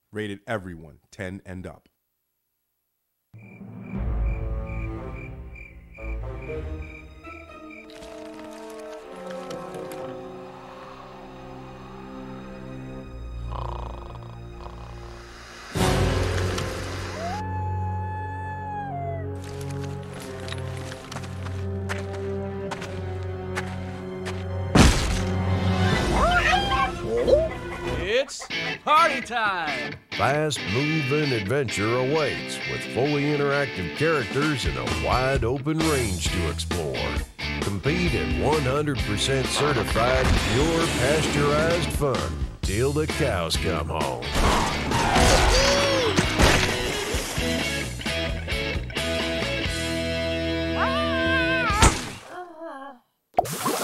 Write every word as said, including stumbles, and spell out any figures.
Rated everyone ten and up. It's party time! Fast-moving adventure awaits with fully interactive characters and a wide-open range to explore. Compete in one hundred percent certified, pure, pasteurized fun till the cows come home. Ah!